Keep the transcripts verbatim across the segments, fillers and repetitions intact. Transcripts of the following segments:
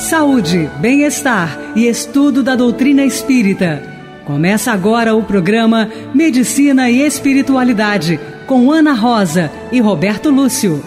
saúde, bem-estar e estudo da doutrina espírita. Começa agora o programa Medicina e Espiritualidade, com Ana Rosa e Roberto Lúcio.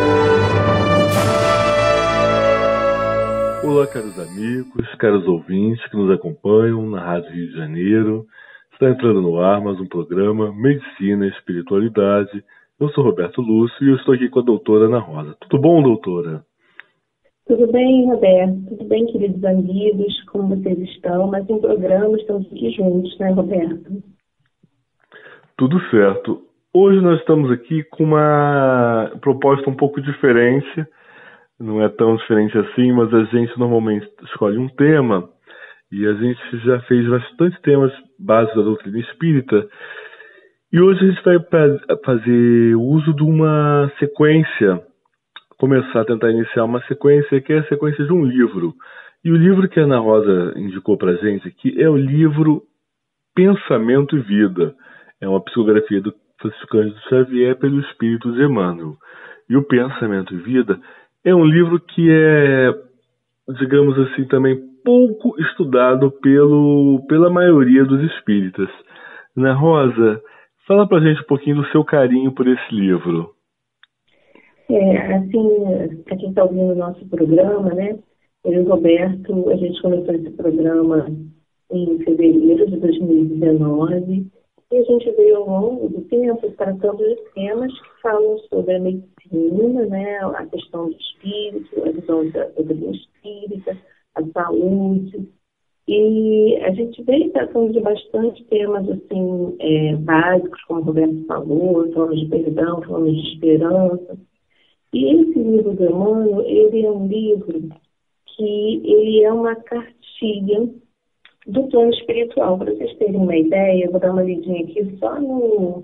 Olá, caros amigos, caros ouvintes que nos acompanham na Rádio Rio de Janeiro. Está entrando no ar mais um programa Medicina e Espiritualidade. Eu sou Roberto Lúcio e eu estou aqui com a doutora Ana Rosa. Tudo bom, doutora? Tudo bem, Roberto? Tudo bem, queridos amigos? Como vocês estão? Mas em programa estamos aqui juntos, né, Roberto? Tudo certo. Hoje nós estamos aqui com uma proposta um pouco diferente. Não é tão diferente assim, mas a gente normalmente escolhe um tema e a gente já fez bastante temas básicos da doutrina espírita. E hoje a gente vai fazer uso de uma sequência, começar a tentar iniciar uma sequência que é a sequência de um livro. E o livro que a Ana Rosa indicou para a gente aqui é o livro Pensamento e Vida. É uma psicografia do Francisco Cândido Xavier pelo Espírito de Emmanuel. E o Pensamento e Vida é um livro que é, digamos assim, também pouco estudado pelo, pela maioria dos espíritas. Ana Rosa, fala pra gente um pouquinho do seu carinho por esse livro. É, assim, para quem está ouvindo o nosso programa, né, eu e o Roberto, a gente começou esse programa em fevereiro de dois mil e dezenove e a gente veio ao longo do tempo tratando de temas que falam sobre a medicina, né, a questão do espírito, a visão da doutrina espírita, a saúde. E a gente veio tratando de bastante temas assim, é, básicos, como o Roberto falou, falamos de perdão, falamos de esperança. E esse livro do Emmanuel, ele é um livro que ele é uma cartilha do plano espiritual. Para vocês terem uma ideia, eu vou dar uma lidinha aqui só no,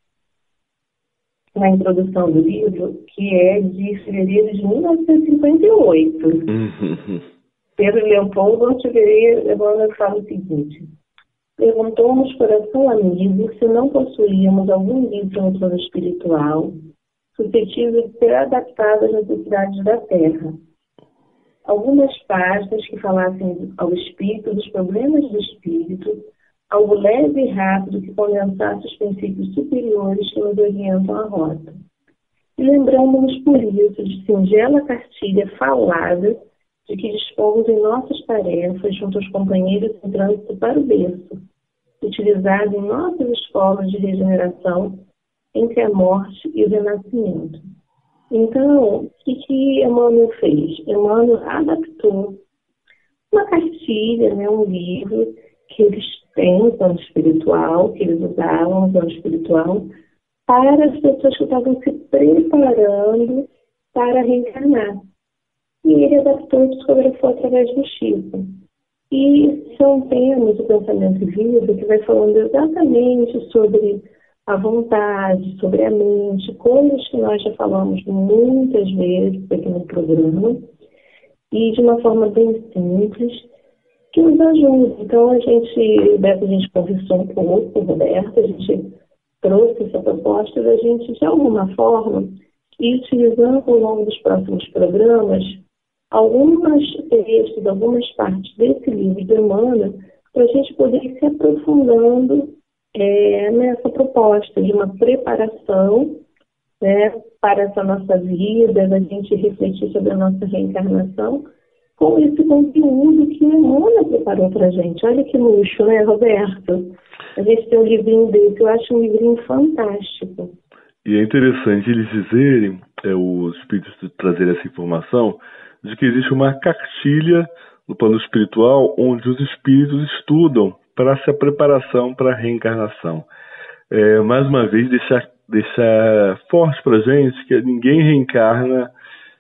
na introdução do livro, que é de fevereiro de mil novecentos e cinquenta e oito. Uhum. Pedro Leopoldo Antiveria Emmanuel fala o seguinte: perguntou-nos, coração amigo, se não possuíamos algum livro no plano espiritual suscetível de ser adaptado às necessidades da Terra. Algumas páginas que falassem ao espírito dos problemas do espírito, algo leve e rápido que condensasse os princípios superiores que nos orientam à rota. E lembramos-nos por isso de singela cartilha falada de que dispomos em nossas tarefas junto aos companheiros em trânsito para o berço, utilizada em nossas escolas de regeneração entre a morte e o renascimento. Então, o que, que Emmanuel fez? Emmanuel adaptou uma cartilha, né, um livro que eles têm no plano espiritual, que eles usavam no plano espiritual, para as pessoas que estavam se preparando para reencarnar. E ele adaptou e psicografou através do Chico. E são temas do Pensamento e Vida que vai falando exatamente sobre a vontade, sobre a mente, coisas que nós já falamos muitas vezes aqui no programa, e de uma forma bem simples, que nos ajuda. Então, a gente, Beto, a gente conversou um pouco com o Roberto, a gente trouxe essa proposta da gente, de alguma forma, ir utilizando ao longo dos próximos programas algumas textos, algumas partes desse livro de Emmanuel, para a gente poder ir se aprofundando É, nessa proposta de uma preparação, né, para essa nossa vida, da gente refletir sobre a nossa reencarnação, com esse conteúdo que o Emmanuel preparou para a gente. Olha que luxo, né, Roberto? A gente tem um livrinho desse, eu acho um livrinho fantástico. E é interessante eles dizerem, é, os espíritos trazerem essa informação, de que existe uma cartilha no plano espiritual onde os espíritos estudam para essa preparação para a reencarnação. É, mais uma vez, deixar, deixar forte para a gente que ninguém reencarna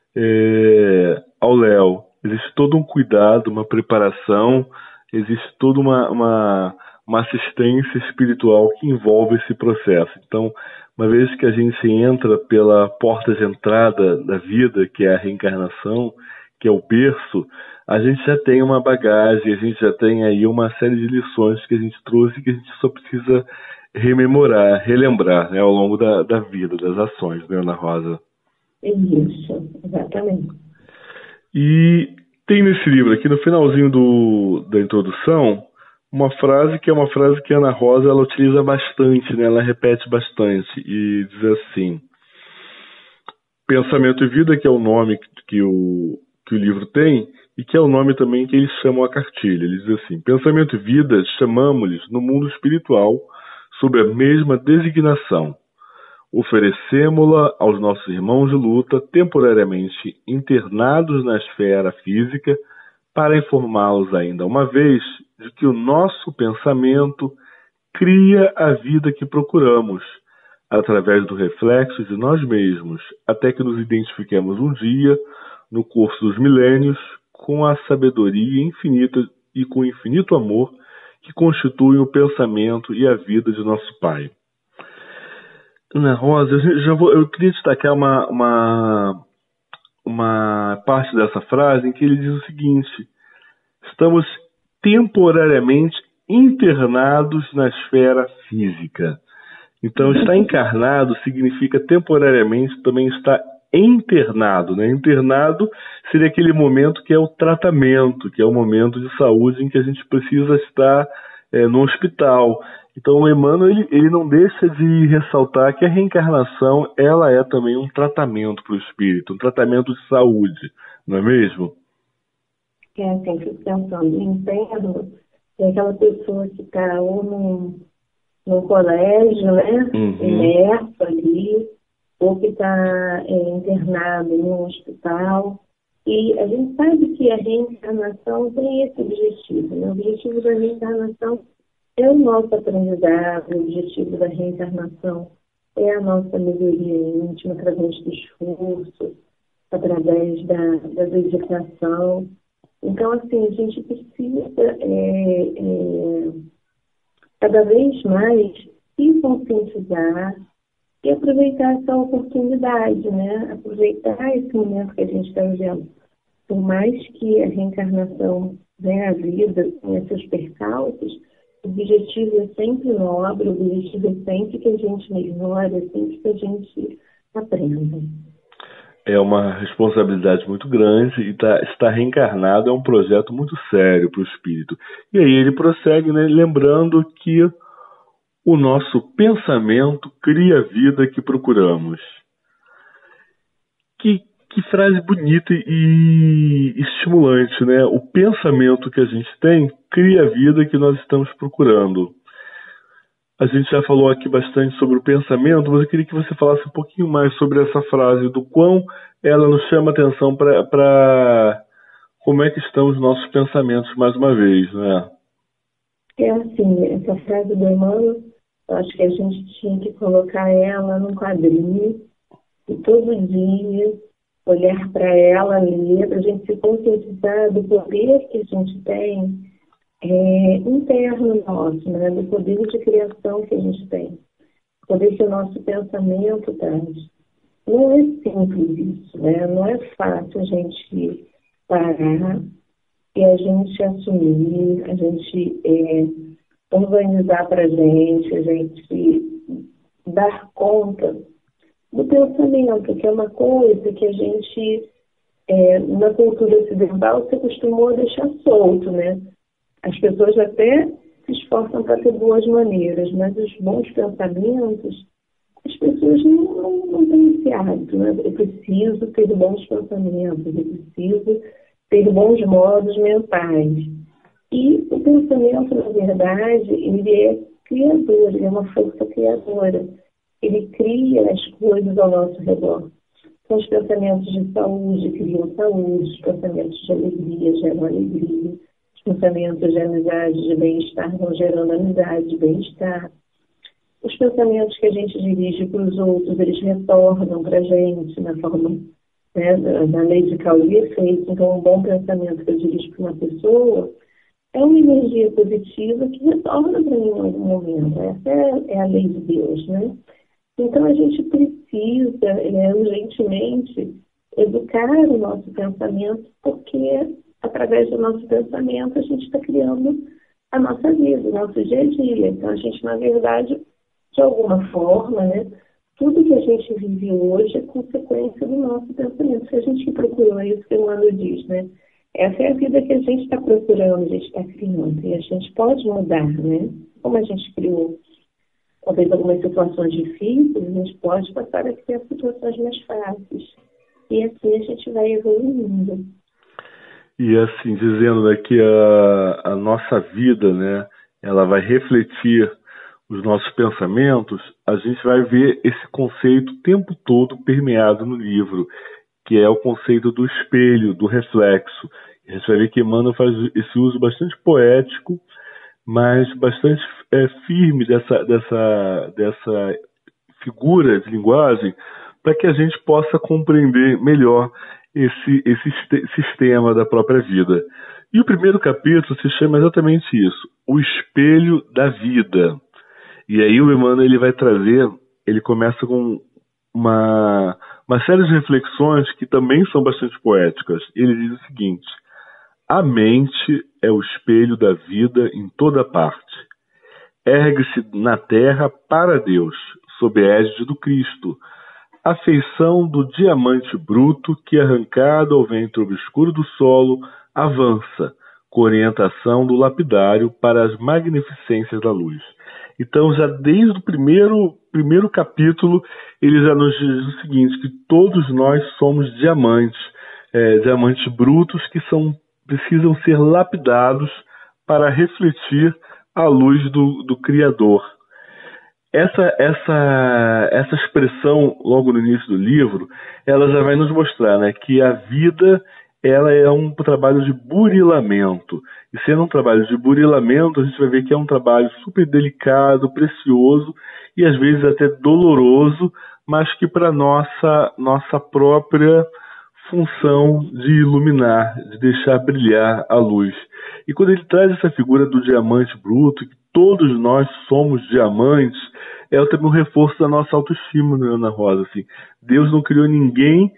é, ao léu. Existe todo um cuidado, uma preparação, existe toda uma, uma, uma assistência espiritual que envolve esse processo. Então, uma vez que a gente entra pela porta de entrada da vida, que é a reencarnação, que é o berço, a gente já tem uma bagagem, a gente já tem aí uma série de lições que a gente trouxe que a gente só precisa rememorar, relembrar, né, ao longo da, da vida, das ações, né, Ana Rosa? Isso, exatamente. E Tem nesse livro aqui, no finalzinho do, da introdução, uma frase que é uma frase que a Ana Rosa ela utiliza bastante, né? Ela repete bastante e diz assim: Pensamento e Vida, que é o nome que o, que o livro tem, e que é o nome também que eles chamam a cartilha. Eles dizem assim: Pensamento e Vida chamamos-lhes no mundo espiritual sob a mesma designação. Oferecemo-la aos nossos irmãos de luta temporariamente internados na esfera física para informá-los ainda uma vez de que o nosso pensamento cria a vida que procuramos, através do reflexo de nós mesmos, até que nos identifiquemos um dia, no curso dos milênios, com a sabedoria infinita e com o infinito amor que constituem o pensamento e a vida de nosso Pai. Ana Rosa, eu, já vou, eu queria destacar uma, uma, uma parte dessa frase em que ele diz o seguinte: estamos temporariamente internados na esfera física. Então, estar encarnado significa temporariamente também estar internado, né? Internado seria aquele momento que é o tratamento, que é o momento de saúde em que a gente precisa estar é, no hospital. Então, o Emmanuel ele, ele não deixa de ressaltar que a reencarnação ela é também um tratamento para o espírito, um tratamento de saúde, não é mesmo? É, sempre pensando em enterro, é aquela pessoa que está ou num, num colégio, né, uhum. imerso ali, ou que está é, internado num hospital. E a gente sabe que a reencarnação tem esse objetivo, né? O objetivo da reencarnação é o nosso aprendizado, o objetivo da reencarnação é a nossa melhoria íntima através do esforço, através da, da dedicação. Então, assim, a gente precisa é, é, cada vez mais se conscientizar e aproveitar essa oportunidade, né? Aproveitar esse momento que a gente está vivendo. Por mais que a reencarnação, né, a vida, tenha seus percalços, o objetivo é sempre nobre, o objetivo é sempre que a gente melhore, é sempre que a gente aprenda. É uma responsabilidade muito grande e tá, estar reencarnado é um projeto muito sério para o espírito. E aí ele prossegue, né, lembrando que o nosso pensamento cria a vida que procuramos. Que, que frase bonita e estimulante, né? O pensamento que a gente tem cria a vida que nós estamos procurando. A gente já falou aqui bastante sobre o pensamento, mas eu queria que você falasse um pouquinho mais sobre essa frase, do quão ela nos chama atenção para como é que estão os nossos pensamentos mais uma vez, né? É assim, essa frase do Emmanuel, eu acho que a gente tinha que colocar ela num quadrinho e todo dia olhar para ela, ler, para a gente se conscientizar do poder que a gente tem é, interno nosso, né? Do poder de criação que a gente tem, o poder que o nosso pensamento traz. Não é simples isso, né? Não é fácil a gente parar e a gente assumir, a gente é, organizar para a gente, a gente dar conta do pensamento, que é uma coisa que a gente, é, na cultura ocidental, se acostumou a deixar solto, né? As pessoas até se esforçam para ter boas maneiras, mas os bons pensamentos, as pessoas não, não, não têm esse hábito, né? Eu preciso ter bons pensamentos, eu preciso ter bons modos mentais. E o pensamento, na verdade, ele é criador, ele é uma força criadora. Ele cria as coisas ao nosso redor. Então, os pensamentos de saúde criam saúde, os pensamentos de alegria geram alegria, os pensamentos de amizade, de bem-estar vão gerando amizade, bem-estar. Os pensamentos que a gente dirige para os outros, eles retornam para a gente na forma, né, da lei de causa e efeito. Então, um bom pensamento que eu dirijo para uma pessoa é uma energia positiva que retorna para mim em algum momento. Essa é, é a lei de Deus, né? Então, a gente precisa, é, urgentemente, educar o nosso pensamento, porque, através do nosso pensamento, a gente está criando a nossa vida, o nosso dia a dia. Então, a gente, na verdade, de alguma forma, né, tudo que a gente vive hoje é consequência do nosso pensamento. Se a gente procurou, é isso que o Emmanuel diz, né? essa é a vida que a gente está procurando, a gente está criando. E a gente pode mudar, né? Como a gente criou, talvez, algumas situações difíceis, a gente pode passar a criar situações mais fáceis. E assim a gente vai evoluindo. E assim, dizendo né, que a, a nossa vida, né, ela vai refletir os nossos pensamentos, a gente vai ver esse conceito o tempo todo permeado no livro, que é o conceito do espelho, do reflexo. A gente vai ver que Emmanuel faz esse uso bastante poético, mas bastante é, firme dessa, dessa, dessa figura de linguagem, para que a gente possa compreender melhor esse, esse sistema da própria vida. E o primeiro capítulo se chama exatamente isso, o espelho da vida. E aí o Emmanuel ele vai trazer, ele começa com uma, uma série de reflexões que também são bastante poéticas. Ele diz o seguinte: a mente é o espelho da vida em toda parte. Ergue-se na terra para Deus, sob a égide do Cristo, a feição do diamante bruto que, arrancado ao ventre obscuro do solo, avança, com orientação do lapidário para as magnificências da luz. Então, já desde o primeiro, primeiro capítulo, ele já nos diz o seguinte, que todos nós somos diamantes, é, diamantes brutos que são, precisam ser lapidados para refletir a luz do, do Criador. Essa, essa, essa expressão, logo no início do livro, ela já vai nos mostrar, né, que a vida ela é um trabalho de burilamento. E sendo um trabalho de burilamento, a gente vai ver que é um trabalho super delicado, precioso e às vezes até doloroso, mas que para nossa nossa própria função de iluminar, de deixar brilhar a luz. E quando ele traz essa figura do diamante bruto, que todos nós somos diamantes, é também um reforço da nossa autoestima, né, Ana Rosa? Assim, Deus não criou ninguém,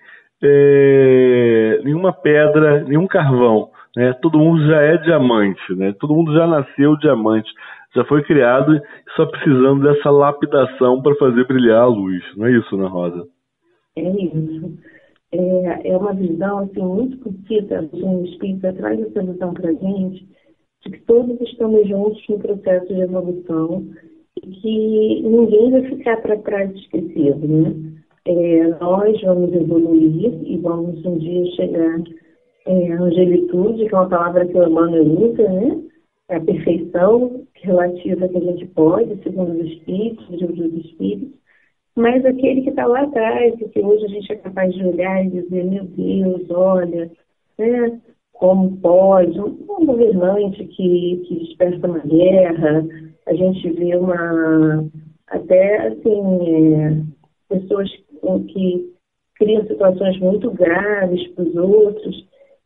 é, nenhuma pedra, nenhum carvão, né? Todo mundo já é diamante, né? Todo mundo já nasceu diamante, já foi criado só precisando dessa lapidação para fazer brilhar a luz. Não é isso, Ana Rosa? É isso. É, é uma visão assim, muito bonita, o Espírito traz essa visão para a gente, de que todos estamos juntos no processo de evolução e que ninguém vai ficar para trás esquecido, né? É, nós vamos evoluir e vamos um dia chegar é, à angelitude, que é uma palavra que o Emmanuel usa, né? A perfeição relativa que a gente pode, segundo os Espíritos, o livro dos Espíritos, mas aquele que está lá atrás, e que hoje a gente é capaz de olhar e dizer, meu Deus, olha, né? Como pode, um, um governante que, que desperta uma guerra, a gente vê uma, até assim, é, pessoas que criam situações muito graves para os outros,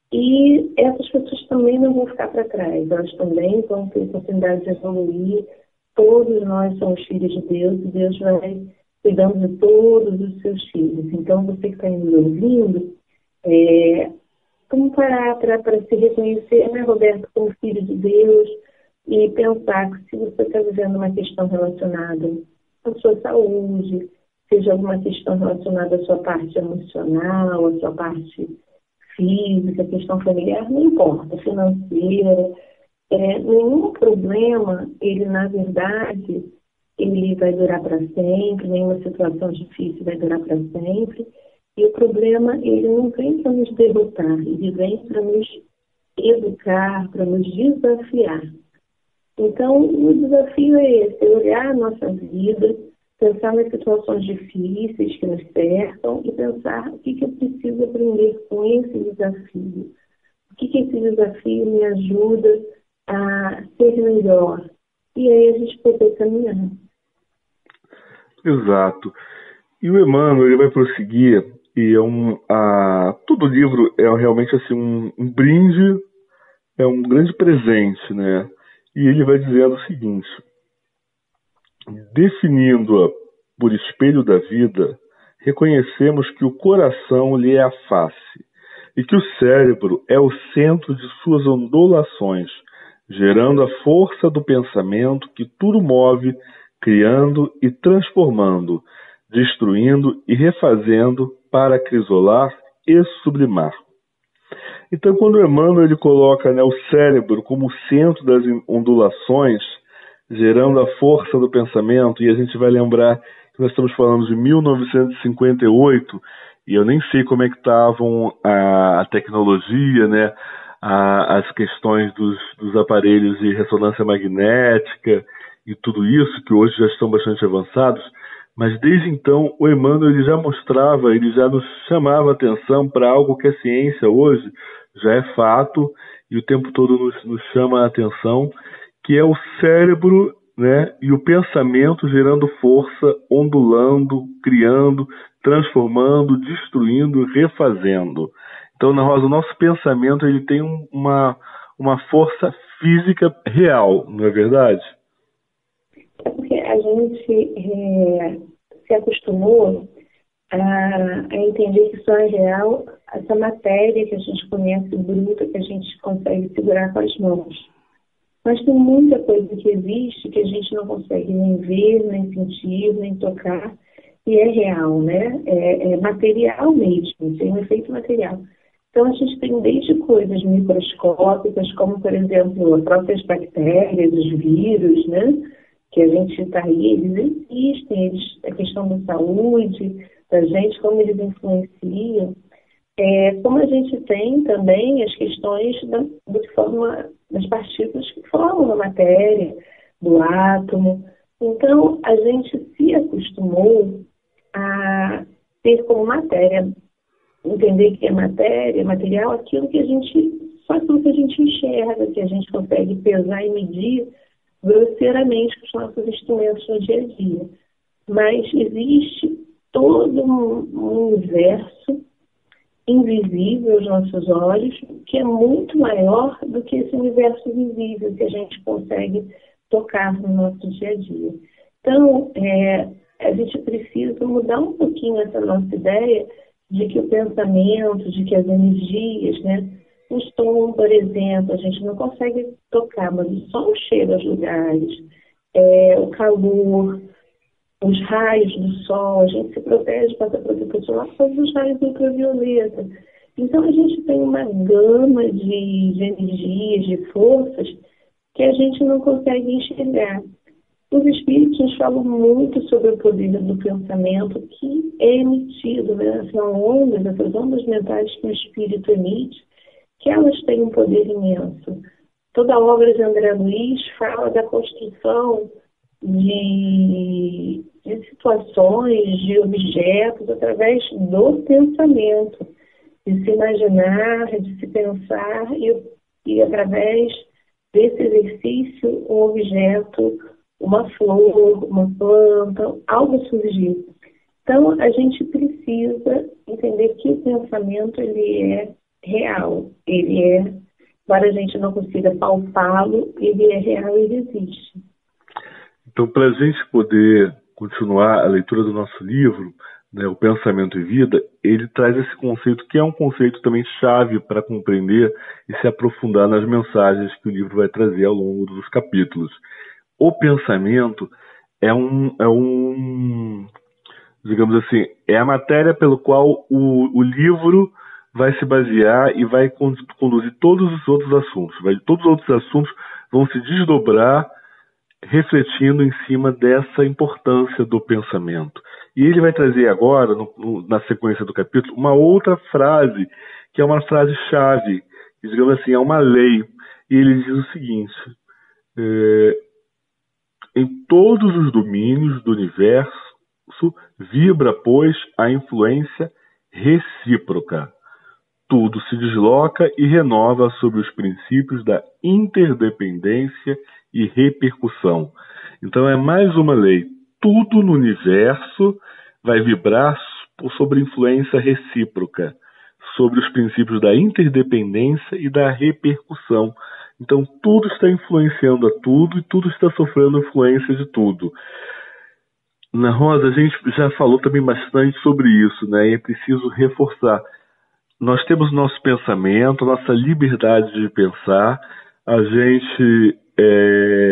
e essas pessoas também não vão ficar para trás, elas também vão ter oportunidade de evoluir, todos nós somos filhos de Deus, e Deus vai cuidando de todos os seus filhos. Então, você que está nos ouvindo, é, vamos parar para se reconhecer, né, Roberto, como filho de Deus, e pensar que se você está vivendo uma questão relacionada à sua saúde, seja alguma questão relacionada à sua parte emocional, à sua parte física, questão familiar, não importa, financeira, é, nenhum problema, ele na verdade, ele vai durar para sempre, nenhuma situação difícil vai durar para sempre. E o problema, ele não vem para nos derrotar, ele vem para nos educar, para nos desafiar. Então, o desafio é esse, é olhar a nossa vida, pensar nas situações difíceis que nos cercam e pensar o que, que eu preciso aprender com esse desafio. O que, que esse desafio me ajuda a ser melhor. E aí a gente poder caminhar. Exato. E o Emmanuel ele vai prosseguir, e é um, a, todo o livro é realmente assim, um, um brinde, é um grande presente, né? E ele vai dizendo o seguinte: definindo-a por espelho da vida, reconhecemos que o coração lhe é a face, e que o cérebro é o centro de suas ondulações, gerando a força do pensamento que tudo move, criando e transformando, destruindo e refazendo para acrisolar e sublimar. Então, quando Emmanuel ele coloca, né, o cérebro como centro das ondulações, gerando a força do pensamento, e a gente vai lembrar que nós estamos falando de mil novecentos e cinquenta e oito, e eu nem sei como é que estavam a, a tecnologia, né, a, as questões dos, dos aparelhos de ressonância magnética e tudo isso, que hoje já estão bastante avançados, mas desde então o Emmanuel ele já mostrava, ele já nos chamava a atenção para algo que a ciência hoje já é fato e o tempo todo nos, nos chama a atenção, que é o cérebro, né, e o pensamento gerando força, ondulando, criando, transformando, destruindo, refazendo. Então, Ana Rosa, o nosso pensamento ele tem um, uma, uma força física real, não é verdade? É porque a gente é, se acostumou a, a entender que só é real essa matéria que a gente conhece bruta, que a gente consegue segurar com as mãos. Mas tem muita coisa que existe que a gente não consegue nem ver, nem sentir, nem tocar, e é real, né? É, é material mesmo, tem um efeito material. Então, a gente tem desde coisas microscópicas, como, por exemplo, as próprias bactérias, os vírus, né? Que a gente está aí, eles existem, eles, a questão da saúde, da gente, como eles influenciam. É, como a gente tem também as questões da, do que forma, das partículas que formam a matéria, do átomo. Então, a gente se acostumou a ter como matéria, entender que é matéria, material, aquilo que a gente, só aquilo que a gente enxerga, que a gente consegue pesar e medir grosseiramente com os nossos instrumentos no dia a dia. Mas existe todo um universo invisível aos nossos olhos, que é muito maior do que esse universo visível que a gente consegue tocar no nosso dia a dia. Então, é, a gente precisa mudar um pouquinho essa nossa ideia de que o pensamento, de que as energias, né, o som, por exemplo, a gente não consegue tocar, mas o som chega aos lugares, é, o calor, os raios do sol, a gente se protege, passa protetor solar por causa dos raios ultravioleta. Então, a gente tem uma gama de, de energias, de forças, que a gente não consegue enxergar. Os espíritos nos falam muito sobre o poder do pensamento que é emitido, né? São ondas, essas ondas mentais que o espírito emite, que elas têm um poder imenso. Toda a obra de André Luiz fala da construção de, de situações, de objetos, através do pensamento, de se imaginar, de se pensar e, e através desse exercício, um objeto, uma flor, uma planta, algo surgir. Então, a gente precisa entender que o pensamento ele é real, ele é, embora a gente não consiga palpá-lo, ele é real, ele existe. Então, para a gente poder continuar a leitura do nosso livro, né, O Pensamento e Vida, ele traz esse conceito que é um conceito também chave para compreender e se aprofundar nas mensagens que o livro vai trazer ao longo dos capítulos. O pensamento é um, é um, digamos assim, é a matéria pelo qual o, o livro vai se basear e vai conduzir todos os outros assuntos. Vai, todos os outros assuntos vão se desdobrar refletindo em cima dessa importância do pensamento. E ele vai trazer agora, no, no, na sequência do capítulo, uma outra frase, que é uma frase-chave, que, digamos assim, é uma lei. E ele diz o seguinte: é, em todos os domínios do universo vibra, pois, a influência recíproca. Tudo se desloca e renova sob os princípios da interdependência e repercussão. Então é mais uma lei. Tudo no universo vai vibrar sobre influência recíproca, sobre os princípios da interdependência e da repercussão. Então tudo está influenciando a tudo e tudo está sofrendo influência de tudo. Na Rosa, a gente já falou também bastante sobre isso, né? E é preciso reforçar. Nós temos nosso pensamento, nossa liberdade de pensar, a gente é,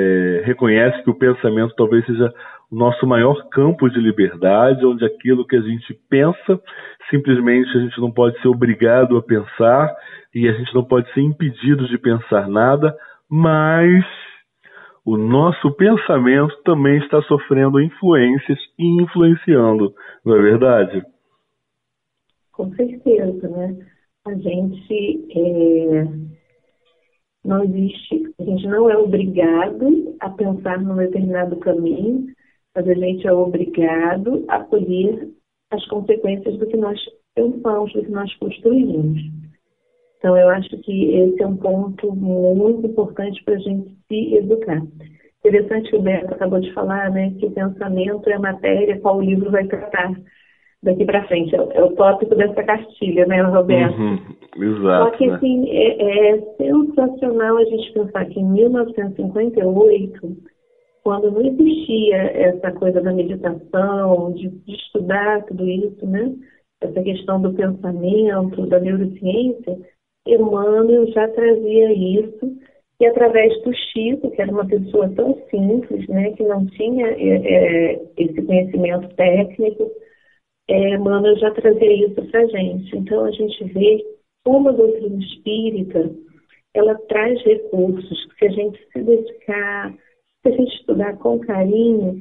reconhece que o pensamento talvez seja o nosso maior campo de liberdade, onde aquilo que a gente pensa, simplesmente a gente não pode ser obrigado a pensar e a gente não pode ser impedido de pensar nada, mas o nosso pensamento também está sofrendo influências e influenciando, não é verdade? Com certeza, né? A gente é, não existe, a gente não é obrigado a pensar num determinado caminho, mas a gente é obrigado a colher as consequências do que nós pensamos, do que nós construímos. Então, eu acho que esse é um ponto muito importante para a gente se educar. Interessante que o Beto acabou de falar, né, que o pensamento é a matéria qual o livro vai tratar daqui para frente. É, é o tópico dessa cartilha, né, Roberto? Uhum, exato. Só que, né? assim, é, é sensacional a gente pensar que em mil novecentos e cinquenta e oito, quando não existia essa coisa da meditação, de, de estudar tudo isso, né, essa questão do pensamento, da neurociência, Emmanuel já trazia isso, e através do Chico, que era uma pessoa tão simples, né, que não tinha é, é, esse conhecimento técnico, é, Emmanuel já trazia isso para a gente. Então, a gente vê como a doutrina espírita, ela traz recursos que, se a gente se dedicar, se a gente estudar com carinho,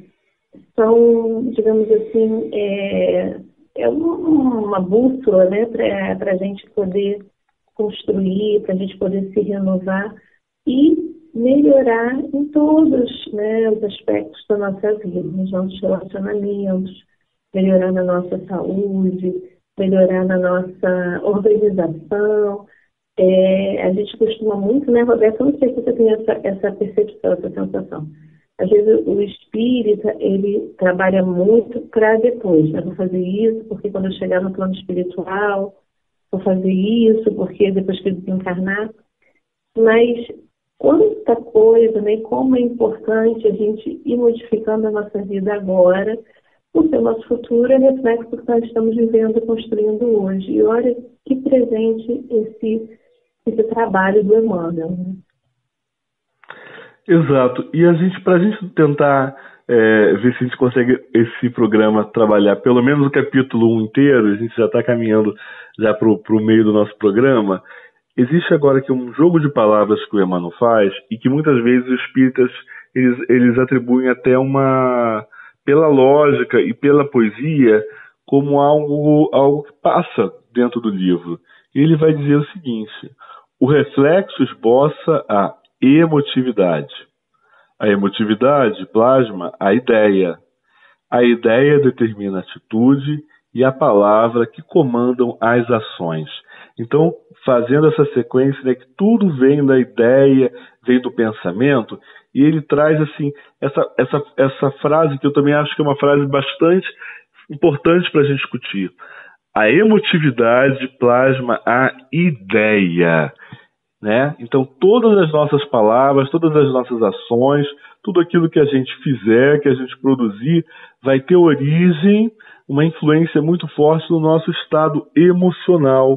são, digamos assim, é, é uma, uma bússola, né, para a gente poder construir, para a gente poder se renovar e melhorar em todos, né, os aspectos da nossa vida, nos nossos relacionamentos, melhorar na nossa saúde, melhorar na nossa organização. É, a gente costuma muito, né, Roberto? Eu não sei se você tem essa, essa percepção, essa sensação. Às vezes o espírita, ele trabalha muito para depois, né? Vou fazer isso porque quando eu chegar no plano espiritual, vou fazer isso porque depois que eu desencarnar. Mas quanta coisa, né? Como é importante a gente ir modificando a nossa vida agora, porque o nosso futuro é reflexo do que nós estamos vivendo e construindo hoje. E olha que presente esse, esse trabalho do Emmanuel, né? Exato. E a gente, para a gente tentar é, ver se a gente consegue esse programa trabalhar pelo menos o capítulo um inteiro, a gente já está caminhando já para o meio do nosso programa, existe agora aqui um jogo de palavras que o Emmanuel faz e que muitas vezes os espíritas eles, eles atribuem até uma, pela lógica e pela poesia, como algo, algo que passa dentro do livro. E ele vai dizer o seguinte: o reflexo esboça a emotividade. A emotividade plasma a ideia. A ideia determina a atitude e a palavra que comandam as ações. Então, fazendo essa sequência, né, que tudo vem da ideia, vem do pensamento, e ele traz assim essa, essa, essa frase que eu também acho que é uma frase bastante importante para a gente discutir. A emotividade plasma a ideia. Né? Então, todas as nossas palavras, todas as nossas ações, tudo aquilo que a gente fizer, que a gente produzir, vai ter origem, uma influência muito forte no nosso estado emocional.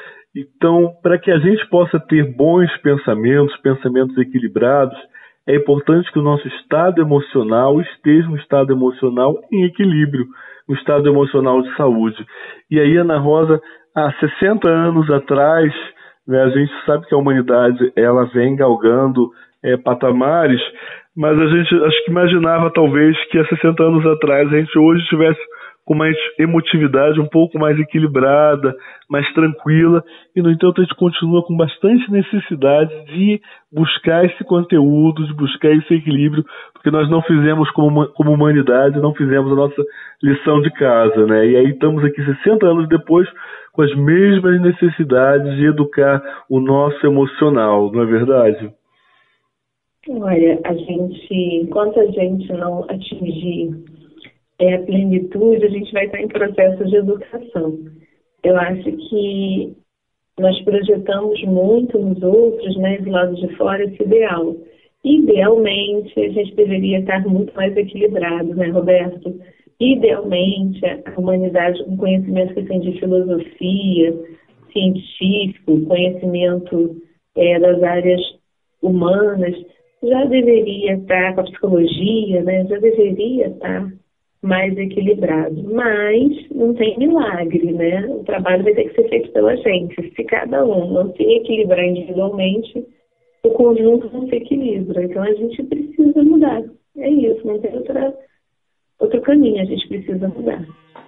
Então, para que a gente possa ter bons pensamentos, pensamentos equilibrados, é importante que o nosso estado emocional esteja um estado emocional em equilíbrio, um estado emocional de saúde. E aí, Ana Rosa, há sessenta anos atrás, né, a gente sabe que a humanidade ela vem galgando é, patamares, mas a gente acho que imaginava talvez que há sessenta anos atrás a gente hoje estivesse com mais emotividade um pouco mais equilibrada, mais tranquila, e no entanto a gente continua com bastante necessidade de buscar esse conteúdo, de buscar esse equilíbrio, porque nós não fizemos como, como humanidade, não fizemos a nossa lição de casa, né? E aí estamos aqui sessenta anos depois com as mesmas necessidades de educar o nosso emocional, não é verdade? Olha, a gente, enquanto a gente não atingir é, a plenitude, a gente vai estar em processo de educação. Eu acho que nós projetamos muito nos outros, né, do lado de fora, esse ideal. Idealmente, a gente deveria estar muito mais equilibrado, né, Roberto? Idealmente, a humanidade com conhecimento que tem de filosofia, científico, conhecimento é, das áreas humanas, já deveria estar, com a psicologia, né, já deveria estar mais equilibrado. Mas não tem milagre, né? O trabalho vai ter que ser feito pela gente. Se cada um não se equilibrar individualmente, o conjunto não se equilibra. Então a gente precisa mudar. É isso, não tem outra, outro caminho, a gente precisa mudar.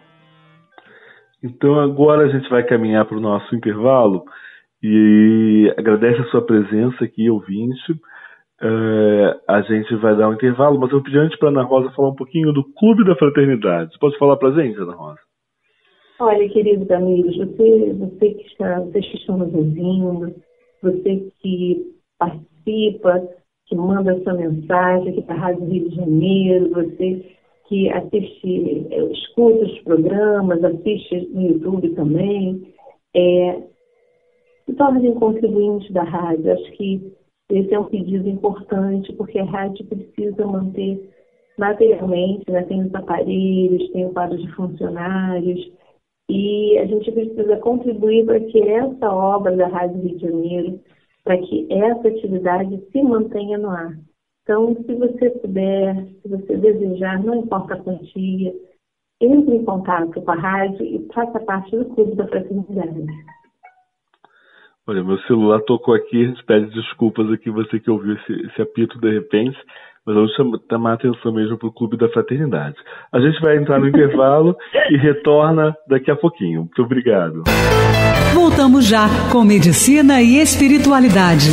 Então agora a gente vai caminhar para o nosso intervalo e agradece a sua presença aqui, ouvinte. Uh, a gente vai dar um intervalo, mas eu pedi antes para a Ana Rosa falar um pouquinho do Clube da Fraternidade. Você pode falar para a gente, Ana Rosa? Olha, queridos amigos, você, você que está, vocês que estão nos ouvindo, você que participa, que manda sua mensagem aqui para a Rádio Rio de Janeiro, você que assiste, escuta os programas, assiste no YouTube também, é, se tornem contribuintes da rádio. Acho que esse é um pedido importante, porque a rádio precisa manter materialmente, né? Tem os aparelhos, tem o quadro de funcionários, e a gente precisa contribuir para que essa obra da Rádio Rio de Janeiro, para que essa atividade se mantenha no ar. Então, se você puder, se você desejar, não importa a quantia, entre em contato com a rádio e faça parte do Clube da Fraternidade. Olha, meu celular tocou aqui, a gente pede desculpas aqui, você que ouviu esse, esse apito de repente, mas vamos chamar a atenção mesmo para o Clube da Fraternidade. A gente vai entrar no intervalo e retorna daqui a pouquinho. Muito obrigado. Voltamos já com Medicina e Espiritualidade.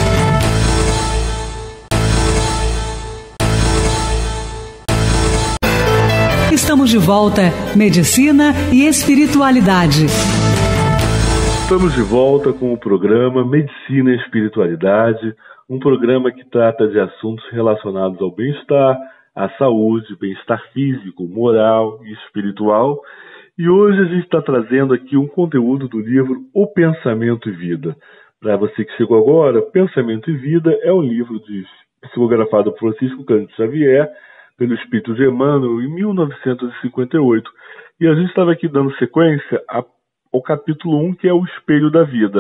Estamos de volta, Medicina e Espiritualidade. Estamos de volta com o programa Medicina e Espiritualidade, um programa que trata de assuntos relacionados ao bem-estar, à saúde, bem-estar físico, moral e espiritual. E hoje a gente está trazendo aqui um conteúdo do livro O Pensamento e Vida. Para você que chegou agora, Pensamento e Vida é um livro de, psicografado por Francisco Cândido Xavier, pelo Espírito de Emmanuel, em mil novecentos e cinquenta e oito. E a gente estava aqui dando sequência a o capítulo um, que é o Espelho da Vida.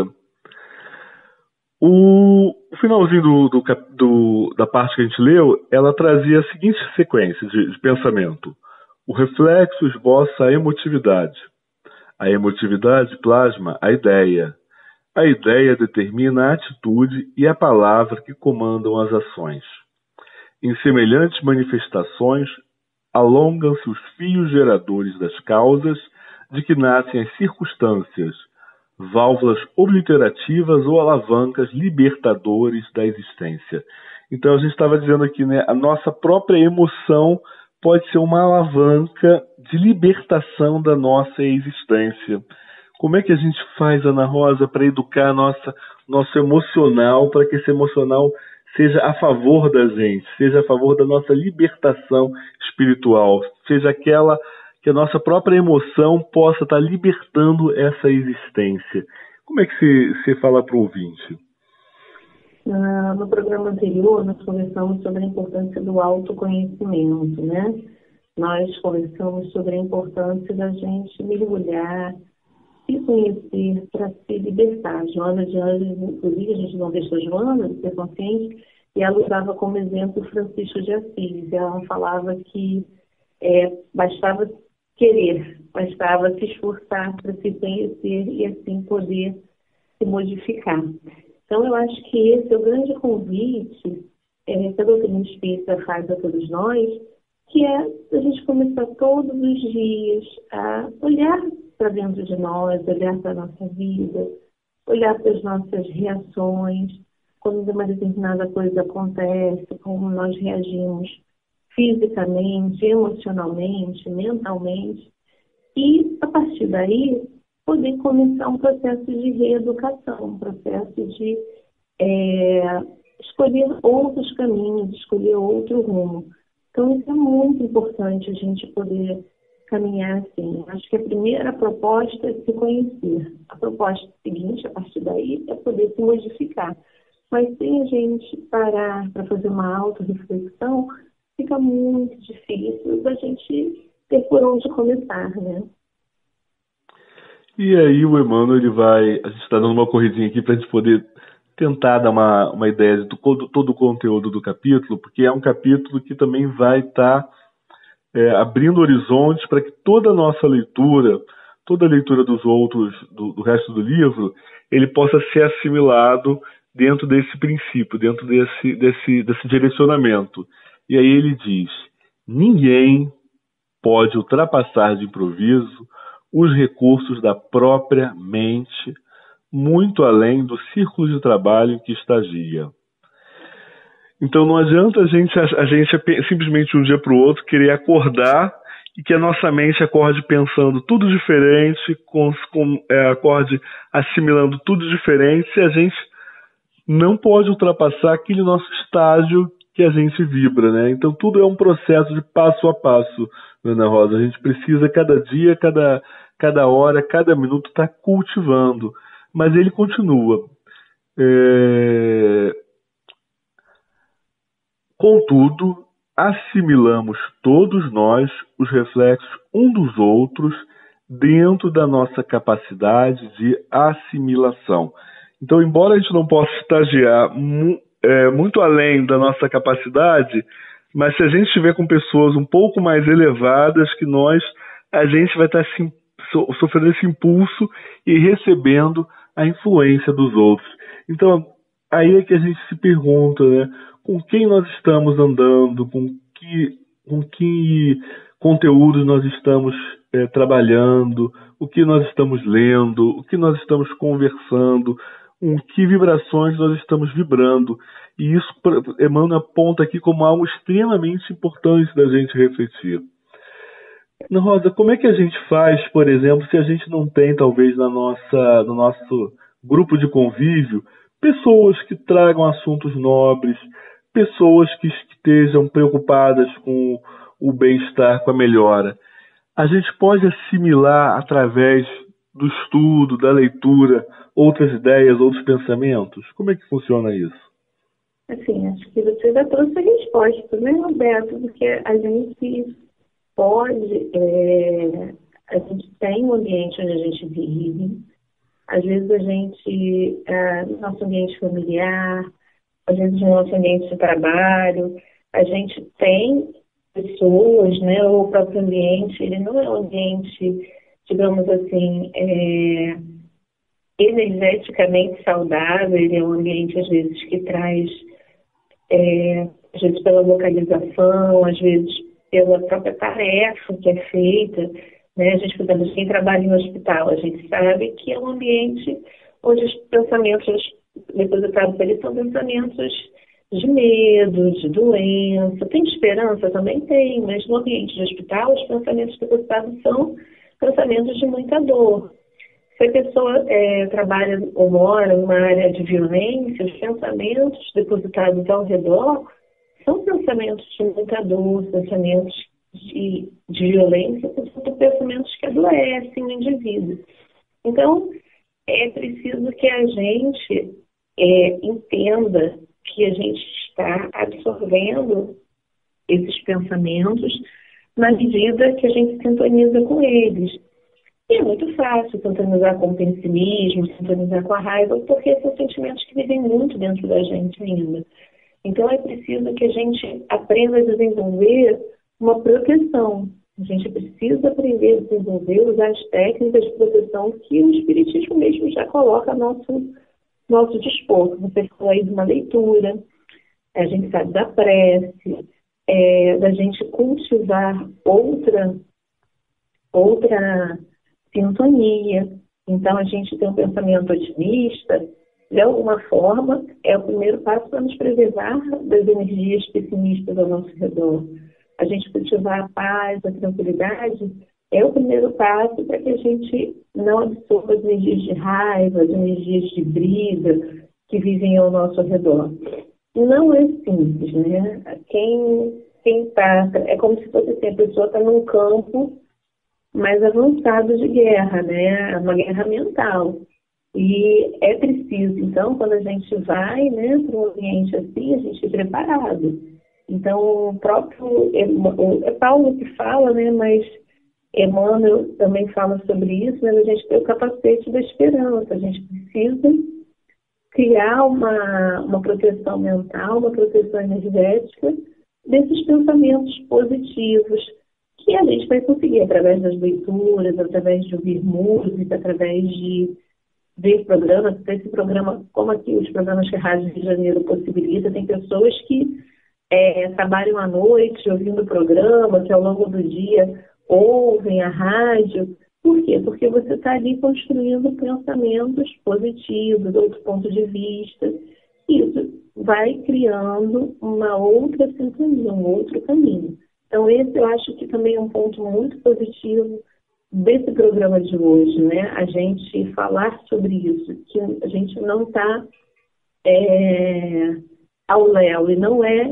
O, o finalzinho do, do, do, da parte que a gente leu, ela trazia a seguinte sequência de, de pensamento. O reflexo esboça a emotividade. A emotividade plasma a ideia. A ideia determina a atitude e a palavra que comandam as ações. Em semelhantes manifestações, alongam-se os fios geradores das causas de que nascem as circunstâncias, válvulas obliterativas ou alavancas libertadores da existência. Então a gente estava dizendo aqui, né, a nossa própria emoção pode ser uma alavanca de libertação da nossa existência. Como é que a gente faz, Ana Rosa, para educar nossa, nosso emocional, para que esse emocional seja a favor da gente, seja a favor da nossa libertação espiritual, seja aquela que a nossa própria emoção possa estar libertando essa existência? Como é que você, você fala para o ouvinte? Uh, no programa anterior, nós conversamos sobre a importância do autoconhecimento, né? Nós conversamos sobre a importância da gente mergulhar, se conhecer para se libertar. Joana de Anjos, inclusive, a gente não deixou Joana de ser consciente, e ela usava como exemplo Francisco de Assis. Ela falava que é, bastava querer, bastava se esforçar para se conhecer e assim poder se modificar. Então, eu acho que esse é o grande convite é, que a doutrina espírita faz a todos nós, que é a gente começar todos os dias a olhar para dentro de nós, olhar para a nossa vida, olhar para as nossas reações, quando uma determinada coisa acontece, como nós reagimos fisicamente, emocionalmente, mentalmente, e, a partir daí, poder começar um processo de reeducação, um processo de é, escolher outros caminhos, escolher outro rumo. Então, isso é muito importante, a gente poder caminhar assim. Acho que a primeira proposta é se conhecer. A proposta seguinte, a partir daí, é poder se modificar. Mas sem a gente parar para fazer uma autorreflexão, fica muito difícil da gente ter por onde começar, né? E aí o Emmanuel, ele vai... A gente está dando uma corridinha aqui para a gente poder tentar dar uma, uma ideia de todo, todo o conteúdo do capítulo, porque é um capítulo que também vai estar tá, é, abrindo horizontes para que toda a nossa leitura, toda a leitura dos outros, do, do resto do livro, ele possa ser assimilado dentro desse princípio, dentro desse, desse, desse direcionamento. E aí ele diz: ninguém pode ultrapassar de improviso os recursos da própria mente, muito além do círculo de trabalho em que estagia. Então não adianta a gente, a gente simplesmente um dia para o outro querer acordar e que a nossa mente acorde pensando tudo diferente, com, com, é, acorde assimilando tudo diferente, se a gente não pode ultrapassar aquele nosso estágio que a gente vibra, né? Então tudo é um processo de passo a passo, Ana Rosa. A gente precisa cada dia, cada, cada hora, cada minuto estar cultivando. Mas ele continua. É... Contudo, assimilamos todos nós os reflexos um dos outros dentro da nossa capacidade de assimilação. Então, embora a gente não possa estagiar mu- é, muito além da nossa capacidade, mas se a gente estiver com pessoas um pouco mais elevadas que nós, a gente vai estar sim, so- sofrendo esse impulso e recebendo a influência dos outros. Então, aí é que a gente se pergunta, né? Com quem nós estamos andando, com que, com que conteúdos nós estamos é, trabalhando, o que nós estamos lendo, o que nós estamos conversando, com que vibrações nós estamos vibrando. E isso Emmanuel aponta aqui como algo extremamente importante da gente refletir. Ana Rosa, como é que a gente faz, por exemplo, se a gente não tem, talvez, na nossa, no nosso grupo de convívio, pessoas que tragam assuntos nobres, pessoas que estejam preocupadas com o bem-estar, com a melhora? A gente pode assimilar, através do estudo, da leitura, outras ideias, outros pensamentos? Como é que funciona isso? Assim, acho que você já trouxe a resposta, né, Roberto? Porque a gente pode, é, a gente tem um ambiente onde a gente vive, às vezes a gente, é, no nosso ambiente familiar, às vezes no nosso ambiente de trabalho, a gente tem pessoas, né, ou o próprio ambiente, ele não é um ambiente, digamos assim, é, energeticamente saudável, ele é um ambiente, às vezes, que traz, é, às vezes pela localização, às vezes pela própria tarefa que é feita, né? A gente, por exemplo, quem trabalha em um hospital, a gente sabe que é um ambiente onde os pensamentos depositados ali são pensamentos de medo, de doença. Tem esperança? Também tem, mas no ambiente de hospital, os pensamentos depositados são pensamentos de muita dor. Se a pessoa é, trabalha ou mora numa área de violência, os pensamentos depositados ao redor são pensamentos de muita dor, pensamentos de, de violência, são pensamentos que adoecem o indivíduo. Então, é preciso que a gente é, entenda que a gente está absorvendo esses pensamentos na medida que a gente sintoniza com eles. E é muito fácil sintonizar com o pessimismo, sintonizar com a raiva, porque são sentimentos que vivem muito dentro da gente ainda. Então é preciso que a gente aprenda a desenvolver uma proteção. A gente precisa aprender a desenvolver, usar as técnicas de proteção que o Espiritismo mesmo já coloca a nosso, nosso dispor. Você falou aí de uma leitura, a gente sabe da prece, é, da gente cultivar outra, outra sintonia. Então, a gente tem um pensamento otimista, de alguma forma, é o primeiro passo para nos preservar das energias pessimistas ao nosso redor. A gente cultivar a paz, a tranquilidade, é o primeiro passo para que a gente não absorva as energias de raiva, as energias de briga que vivem ao nosso redor. E não é simples, né? Quem quem tá, é como se fosse assim, a pessoa está num campo mais avançado de guerra, né? Uma guerra mental. E é preciso, então, quando a gente vai, né, para um ambiente assim, a gente é preparado. Então, o próprio é Paulo que fala, né, mas Emmanuel também fala sobre isso, mas a gente tem o capacete da esperança. A gente precisa criar uma, uma proteção mental, uma proteção energética desses pensamentos positivos, que a gente vai conseguir através das leituras, através de ouvir música, através de ver programas, esse programa, como aqui os programas que a Rádio Rio de Janeiro possibilita, tem pessoas que é, trabalham à noite ouvindo o programa, que ao longo do dia ouvem a rádio. Por quê? Porque você está ali construindo pensamentos positivos, outro ponto de vista. Isso vai criando uma outra sintonia, um outro caminho. Então, esse eu acho que também é um ponto muito positivo desse programa de hoje, né? A gente falar sobre isso, que a gente não está é, ao léu, e não é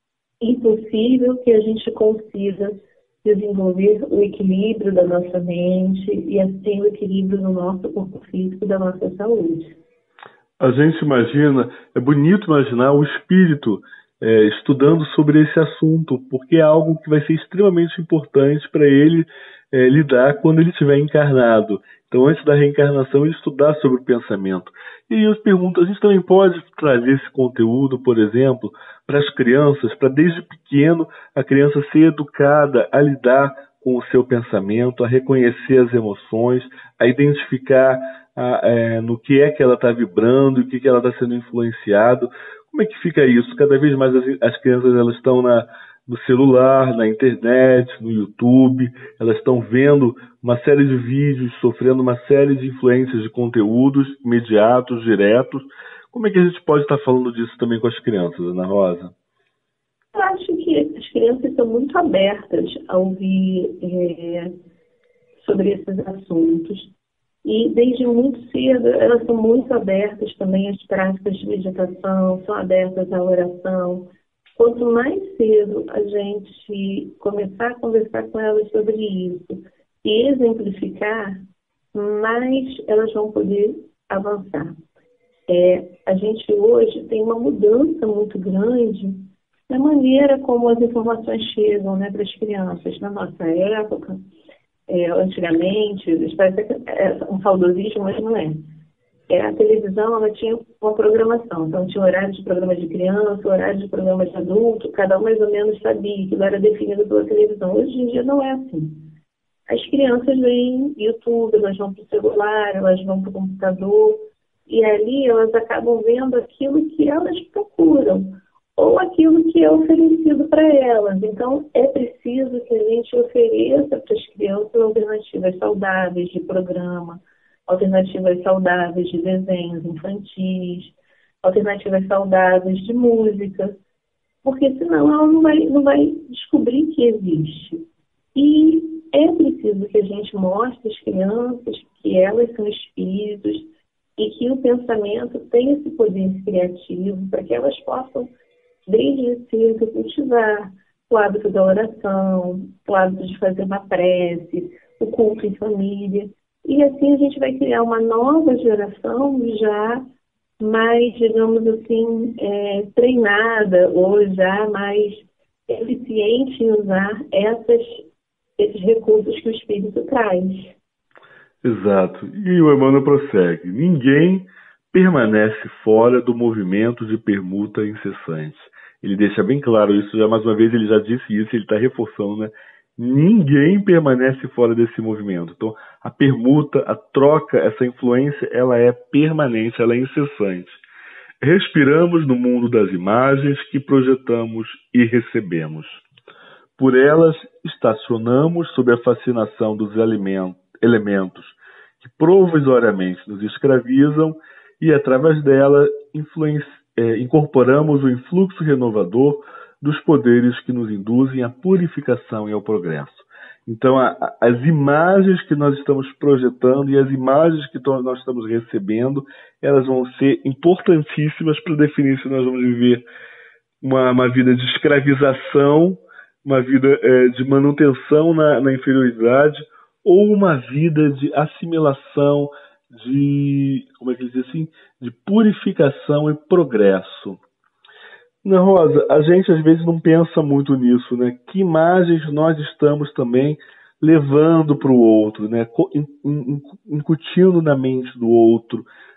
impossível que a gente consiga desenvolver o equilíbrio da nossa mente e assim o equilíbrio do nosso corpo físico e da nossa saúde. A gente imagina, é bonito imaginar o espírito é, estudando sobre esse assunto, porque é algo que vai ser extremamente importante para ele é, lidar quando ele estiver encarnado. Então, antes da reencarnação, ele estudar sobre o pensamento. E aí eu pergunto, a gente também pode trazer esse conteúdo, por exemplo, para as crianças, para desde pequeno a criança ser educada a lidar com o seu pensamento, a reconhecer as emoções, a identificar a, é, no que é que ela está vibrando e o que, que ela está sendo influenciado. Como é que fica isso? Cada vez mais as, as crianças elas estão na, no celular, na internet, no YouTube, elas estão vendo uma série de vídeos, sofrendo uma série de influências de conteúdos imediatos, diretos. Como é que a gente pode estar falando disso também com as crianças, Ana Rosa? Eu acho que as crianças são muito abertas a ouvir é, sobre esses assuntos. E desde muito cedo, elas são muito abertas também às práticas de meditação, são abertas à oração. Quanto mais cedo a gente começar a conversar com elas sobre isso e exemplificar, mais elas vão poder avançar. É, a gente hoje tem uma mudança muito grande na maneira como as informações chegam, né, para as crianças. Na nossa época, é, antigamente, parece que é um saudosismo, mas não é. É, a televisão ela tinha uma programação, então tinha horário de programa de criança, horário de programa de adulto, cada um mais ou menos sabia que era definido pela televisão. Hoje em dia não é assim. As crianças veem YouTube, elas vão para o celular, elas vão para o computador, e ali elas acabam vendo aquilo que elas procuram, ou aquilo que é oferecido para elas. Então, é preciso que a gente ofereça para as crianças alternativas saudáveis de programa, alternativas saudáveis de desenhos infantis, alternativas saudáveis de música, porque senão ela não vai, não vai descobrir que existe. E é preciso que a gente mostre às crianças que elas são espíritos e que o pensamento tem esse poder criativo para que elas possam, desde cedo, cultivar o hábito da oração, o hábito de fazer uma prece, o culto em família. E assim a gente vai criar uma nova geração já mais, digamos assim, é, treinada ou já mais eficiente em usar essas, esses recursos que o Espírito traz. Exato. E o Emmanuel prossegue. Ninguém permanece fora do movimento de permuta incessante. Ele deixa bem claro isso, já mais uma vez ele já disse isso, ele está reforçando, né? Ninguém permanece fora desse movimento. Então, a permuta, a troca, essa influência, ela é permanente, ela é incessante. Respiramos no mundo das imagens que projetamos e recebemos. Por elas, estacionamos sob a fascinação dos elementos que provisoriamente nos escravizam e, através dela, é, incorporamos o influxo renovador dos poderes que nos induzem à purificação e ao progresso. Então, a, a, as imagens que nós estamos projetando e as imagens que to, nós estamos recebendo, elas vão ser importantíssimas para definir se nós vamos viver uma, uma vida de escravização, uma vida é, de manutenção na, na inferioridade, ou uma vida de assimilação, de, como é que ele diz assim, de purificação e progresso. Ana Rosa, a gente às vezes não pensa muito nisso, né? Que imagens nós estamos também levando para o outro, né? Incutindo na mente do outro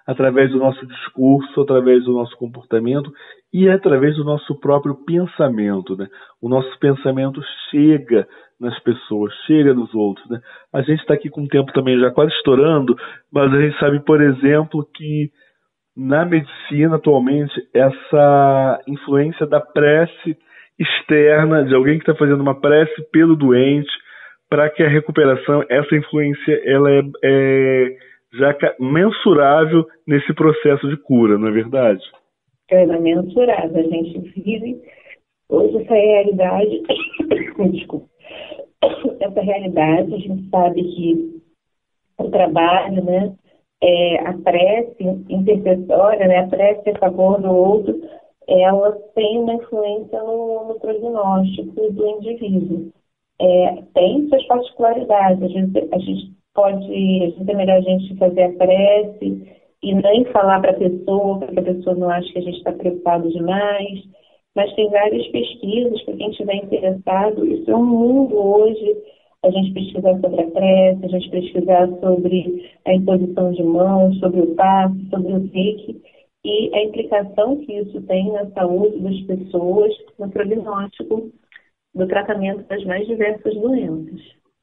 através do nosso discurso, através do nosso comportamento e através do nosso próprio pensamento, né? O nosso pensamento chega nas pessoas, chega nos outros, né? A gente está aqui com o tempo também já quase estourando, mas a gente sabe, por exemplo, que na medicina atualmente essa influência da prece externa, de alguém que está fazendo uma prece pelo doente, para que a recuperação, essa influência, ela é, é já mensurável nesse processo de cura, não é verdade? Ela é mensurável. A gente vive hoje essa realidade, desculpa, essa realidade, a gente sabe que o trabalho, né, é, a prece intercessória, né, a prece a favor do outro, ela tem uma influência no, no prognóstico do indivíduo. É, tem suas particularidades. A gente, a gente pode, a gente é melhor a gente fazer a prece e nem falar para a pessoa, para que a pessoa não ache que a gente está preocupado demais. Mas tem várias pesquisas, para quem estiver interessado, isso é um mundo hoje, a gente pesquisar sobre a prece, a gente pesquisar sobre a imposição de mãos, sobre o passe, sobre o reiki, e a implicação que isso tem na saúde das pessoas, no prognóstico do tratamento das mais diversas doenças.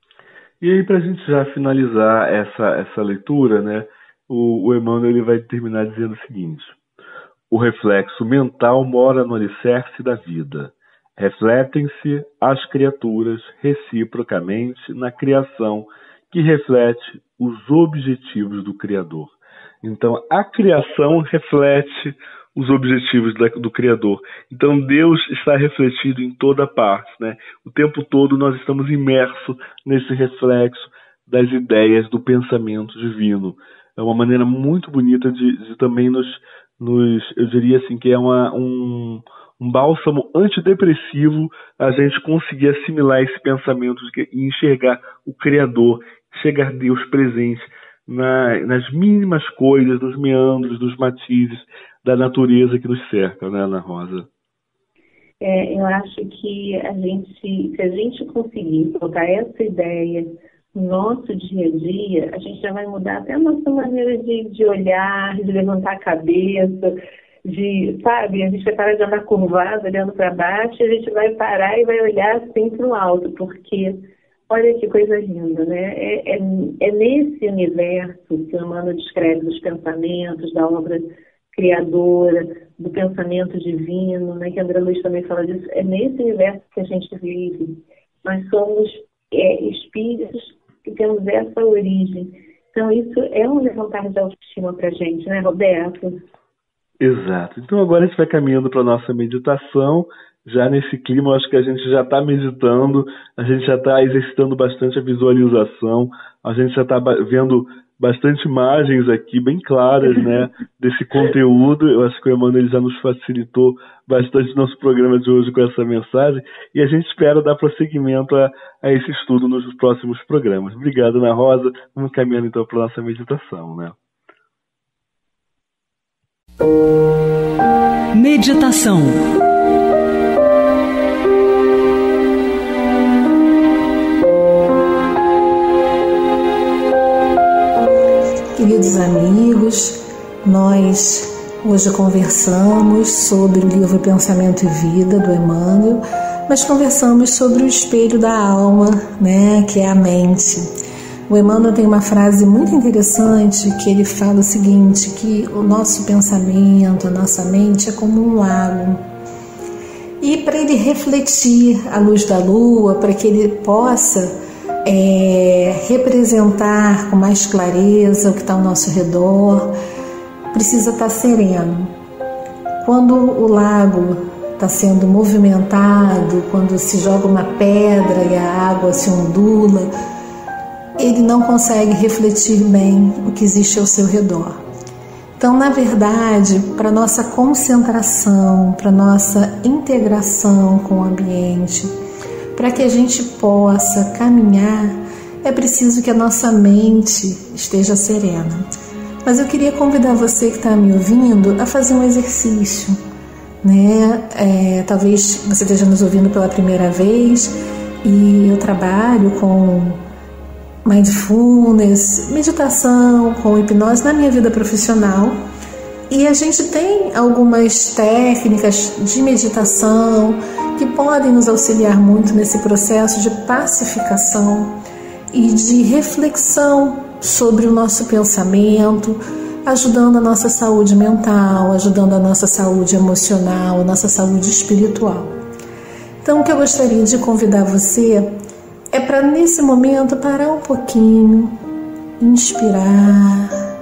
E aí, para a gente já finalizar essa, essa leitura, né, o, o Emmanuel ele vai terminar dizendo o seguinte: o reflexo mental mora no alicerce da vida. Refletem-se as criaturas reciprocamente na criação que reflete os objetivos do Criador. Então, a criação reflete os objetivos do Criador. Então, Deus está refletido em toda parte, né? O tempo todo nós estamos imersos nesse reflexo das ideias do pensamento divino. É uma maneira muito bonita de, de também nos, nos, eu diria assim, que é uma, um, um bálsamo antidepressivo a gente conseguir assimilar esse pensamento de que, e enxergar o Criador, enxergar Deus presente na, nas mínimas coisas, nos meandros, nos matizes da natureza que nos cerca, né, Ana Rosa? É, eu acho que a gente, se a gente conseguir colocar essa ideia no nosso dia a dia, a gente já vai mudar até a nossa maneira de, de olhar, de levantar a cabeça, de, sabe, a gente vai parar de andar curvado, olhando para baixo, e a gente vai parar e vai olhar assim para o alto, porque olha que coisa linda, né? É, é, é nesse universo que o Emmanuel descreve dos pensamentos, da obra criadora, do pensamento divino, né? Que a André Luiz também fala disso. É nesse universo que a gente vive. Nós somos é, espíritos que temos essa origem. Então, isso é um levantar de autoestima para a gente, né, Roberto? Exato. Então, agora a gente vai caminhando para a nossa meditação. Já nesse clima, eu acho que a gente já está meditando, a gente já está exercitando bastante a visualização, a gente já está vendo bastante imagens aqui, bem claras, né, desse conteúdo. Eu acho que o Emmanuel já nos facilitou bastante nosso programa de hoje com essa mensagem, e a gente espera dar prosseguimento a, a esse estudo nos próximos programas. Obrigado, Ana Rosa. Vamos caminhando então para a nossa meditação, né? Meditação. Queridos amigos, nós hoje conversamos sobre o livro Pensamento e Vida, do Emmanuel, mas conversamos sobre o espelho da alma, né, que é a mente. O Emmanuel tem uma frase muito interessante que ele fala o seguinte, que o nosso pensamento, a nossa mente é como um lago. E para ele refletir a luz da lua, para que ele possa É, representar com mais clareza o que está ao nosso redor, precisa estar sereno. Quando o lago está sendo movimentado, quando se joga uma pedra e a água se ondula, ele não consegue refletir bem o que existe ao seu redor. Então, na verdade, para nossa concentração, para nossa integração com o ambiente, para que a gente possa caminhar, é preciso que a nossa mente esteja serena. Mas eu queria convidar você que está me ouvindo a fazer um exercício, né? É, talvez você esteja nos ouvindo pela primeira vez, e eu trabalho com mindfulness, meditação com hipnose na minha vida profissional. E a gente tem algumas técnicas de meditação que podem nos auxiliar muito nesse processo de pacificação e de reflexão sobre o nosso pensamento, ajudando a nossa saúde mental, ajudando a nossa saúde emocional, a nossa saúde espiritual. Então, o que eu gostaria de convidar você é para, nesse momento, parar um pouquinho, inspirar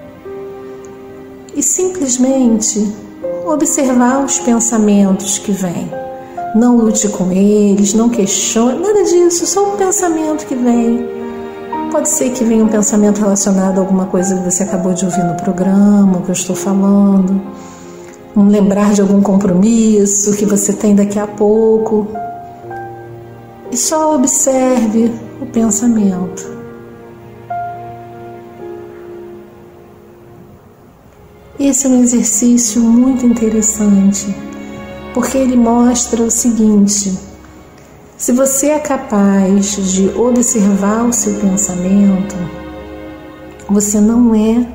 e simplesmente observar os pensamentos que vêm. Não lute com eles, não questione, nada disso, só um pensamento que vem. Pode ser que venha um pensamento relacionado a alguma coisa que você acabou de ouvir no programa, que eu estou falando, um lembrar de algum compromisso que você tem daqui a pouco. E só observe o pensamento. Esse é um exercício muito interessante, porque ele mostra o seguinte: se você é capaz de observar o seu pensamento, você não é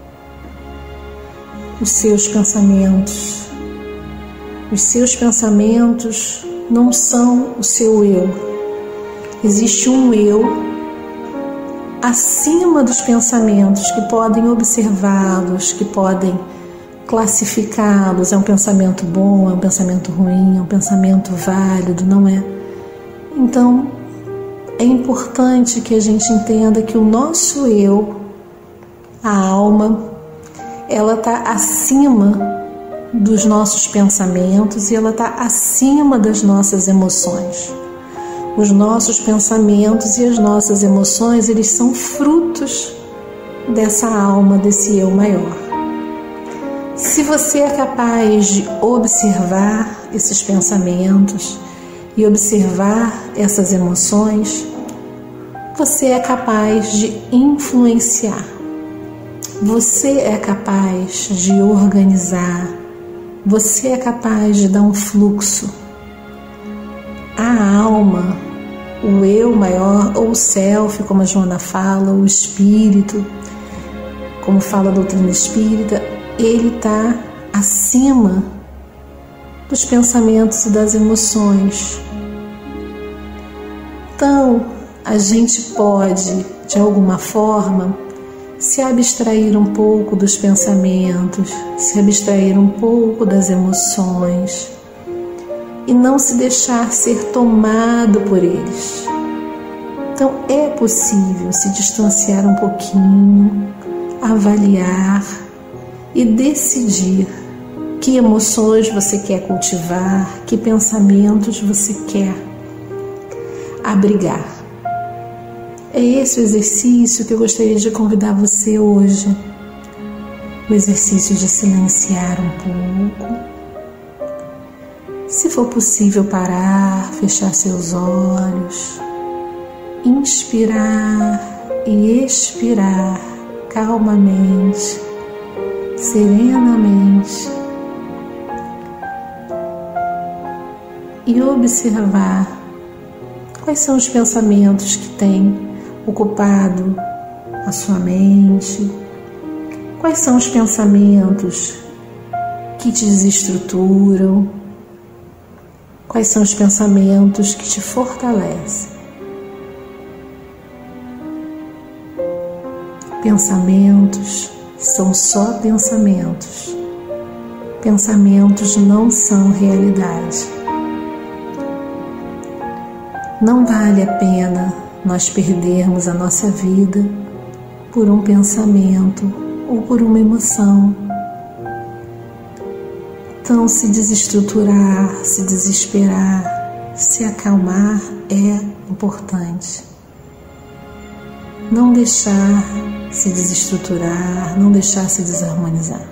os seus pensamentos. Os seus pensamentos não são o seu eu. Existe um eu acima dos pensamentos, que podem observá-los, que podem classificá-los. É um pensamento bom, é um pensamento ruim, é um pensamento válido, não é? Então, é importante que a gente entenda que o nosso eu, a alma, ela está acima dos nossos pensamentos e ela está acima das nossas emoções. Os nossos pensamentos e as nossas emoções, eles são frutos dessa alma, desse eu maior. Se você é capaz de observar esses pensamentos e observar essas emoções, você é capaz de influenciar. Você é capaz de organizar. Você é capaz de dar um fluxo. A alma, o eu maior, ou o self, como a Joana fala, o espírito, como fala a doutrina espírita, ele está acima dos pensamentos e das emoções. Então, a gente pode, de alguma forma, se abstrair um pouco dos pensamentos, se abstrair um pouco das emoções e não se deixar ser tomado por eles. Então, é possível se distanciar um pouquinho, avaliar e decidir que emoções você quer cultivar, que pensamentos você quer abrigar. É esse o exercício que eu gostaria de convidar você hoje. O exercício de silenciar um pouco. Se for possível parar, fechar seus olhos, inspirar e expirar calmamente, serenamente, e observar quais são os pensamentos que têm ocupado a sua mente, quais são os pensamentos que te desestruturam, quais são os pensamentos que te fortalecem. Pensamentos são só pensamentos. Pensamentos não são realidade. Não vale a pena nós perdermos a nossa vida por um pensamento ou por uma emoção. Então, se desestruturar, se desesperar, se acalmar é importante. Não deixar se desestruturar, não deixar se desarmonizar.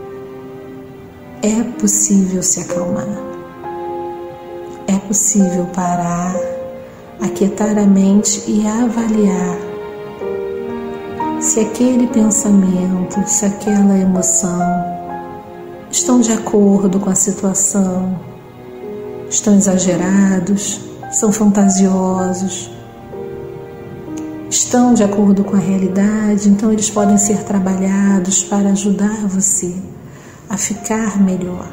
É possível se acalmar. É possível parar, aquietar a mente e avaliar se aquele pensamento, se aquela emoção estão de acordo com a situação, estão exagerados, são fantasiosos, estão estão de acordo com a realidade, então eles podem ser trabalhados para ajudar você a ficar melhor,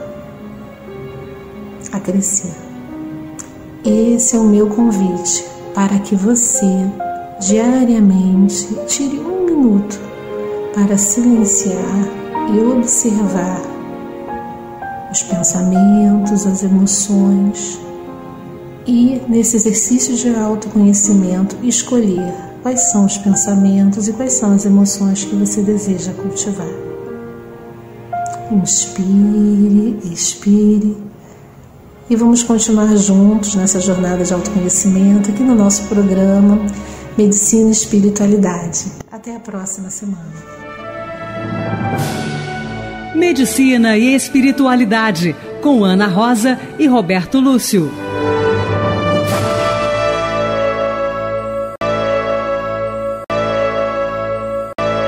a crescer. Esse é o meu convite para que você diariamente tire um minuto para silenciar e observar os pensamentos, as emoções e, nesse exercício de autoconhecimento, escolher quais são os pensamentos e quais são as emoções que você deseja cultivar. Inspire, expire e vamos continuar juntos nessa jornada de autoconhecimento aqui no nosso programa Medicina e Espiritualidade. Até a próxima semana. Medicina e Espiritualidade, com Ana Rosa e Roberto Lúcio.